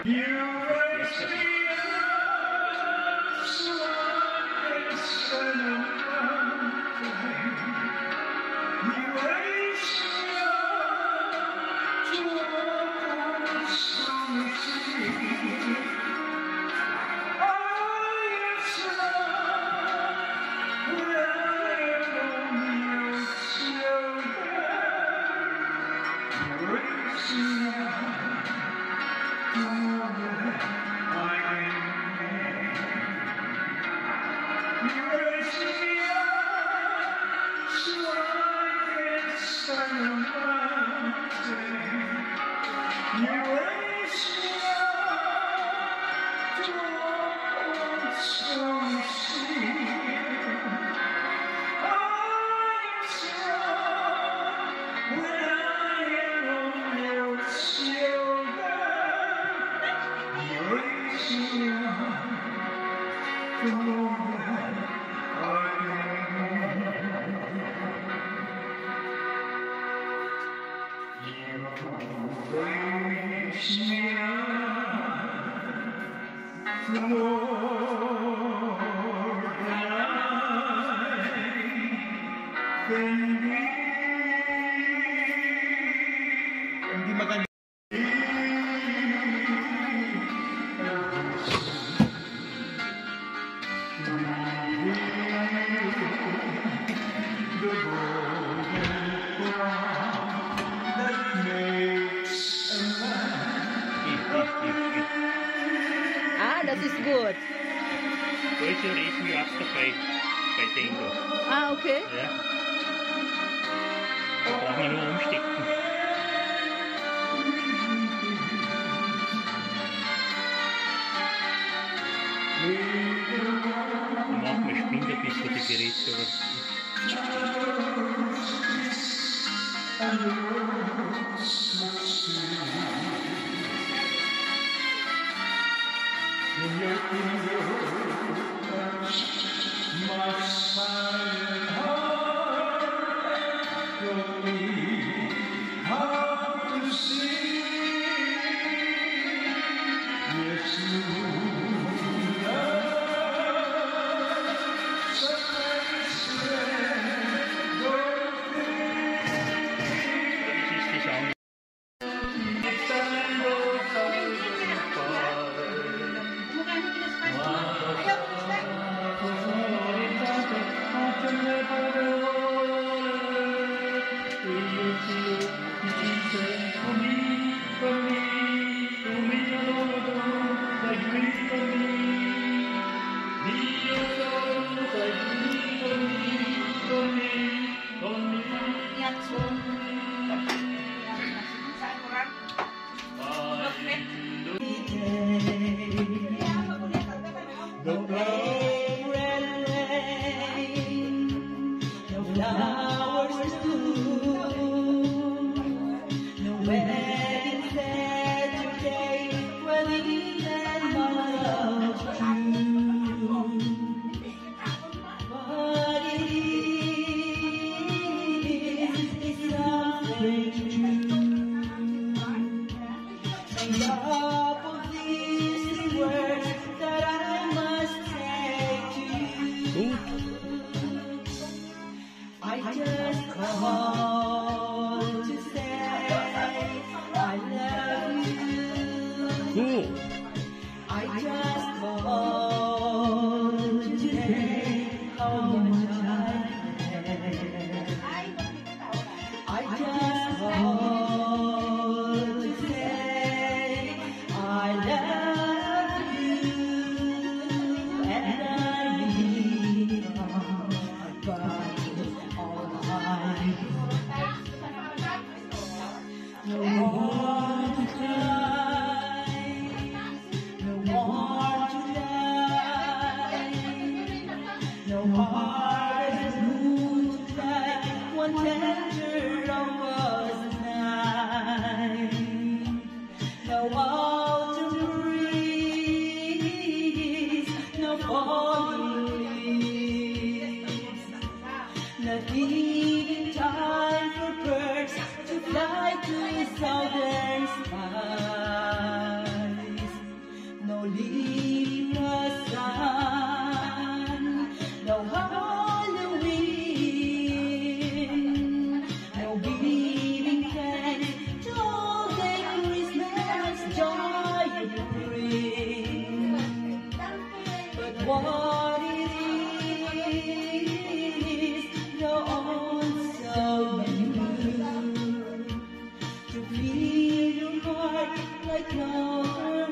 Ah, das ist gut. Da ist ein Riesengas dabei, bei Dengo. Ah, okay. Ja. Da brauchen wir nur umstecken. Manchmal spinnt ein bisschen die Geräte,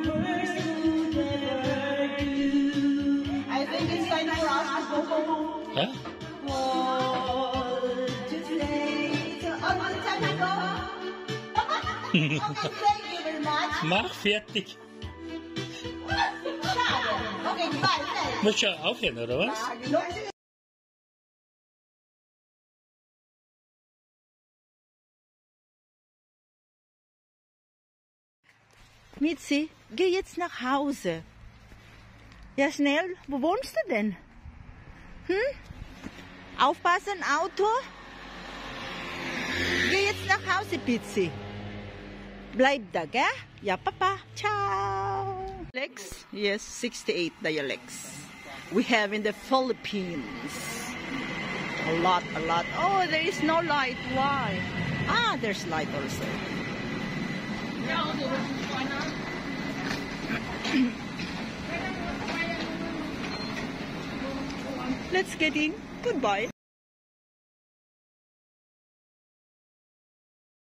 I think it's time for us to go home. Huh? For today. So, almost time to go home. Okay, thank you very much. Mach fertig. Schade. Okay, goodbye. Muss schon aufhören, oder was? Mitzi, geh jetzt nach Hause. Ja, schnell. Wo wohnst du denn? Aufpassen, Auto. Geh jetzt nach Hause, Mitzi. Bleib da, gell? Ja, Papa. Ciao. Dialects? Yes, 68 dialects. We have in the Philippines. A lot, a lot. Oh, there is no light. Why? Ah, there's light also. Let's get in. Goodbye.